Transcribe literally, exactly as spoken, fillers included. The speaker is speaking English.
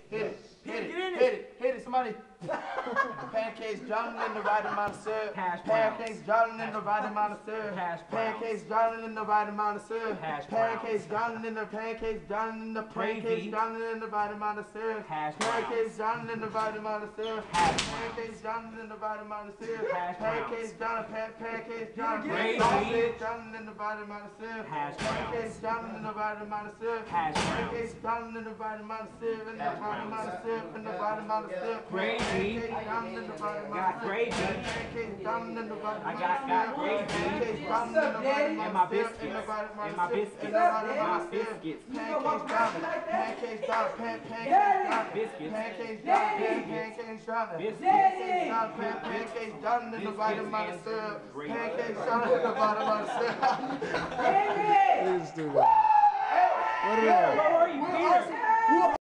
hit it, hit it, hit it, hit it, somebody. Pancakes drowning in the right amount of syrup. Pancakes drowning in the right amount of syrup. Pancakes drowning in the right amount of syrup. Pancakes drowning in the pancakes drowning in the pancakes drowning in the right amount of syrup. Pancakes drowning in the right amount of syrup. Pancakes drowning in the right amount of syrup. Pancakes drowning, pancakes drowning, pancakes drowning in the right amount of syrup. Pancakes drowning in the right amount of syrup. Pancakes drowning in the right amount of syrup. In the right amount of syrup. In the right amount of syrup. Gravy. Got gravy. I got got gravy. And my biscuits. And my biscuits. My biscuits. Pancakes drowning. Pancakes drowning. Pancakes Biscuits. Pancakes drowning. Pancakes drowning. Biscuits. Pancakes drowning in the right amount of syrup. Pancakes drowning in the right amount of syrup. Let's do that. What are we How are you, Peter?